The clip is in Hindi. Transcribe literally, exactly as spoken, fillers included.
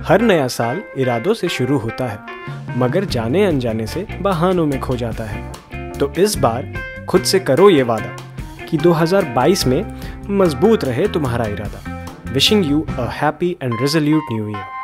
हर नया साल इरादों से शुरू होता है, मगर जाने अनजाने से बहानों में खो जाता है। तो इस बार खुद से करो ये वादा कि दो हज़ार बाईस में मजबूत रहे तुम्हारा इरादा। Wishing you a happy and resolute new year.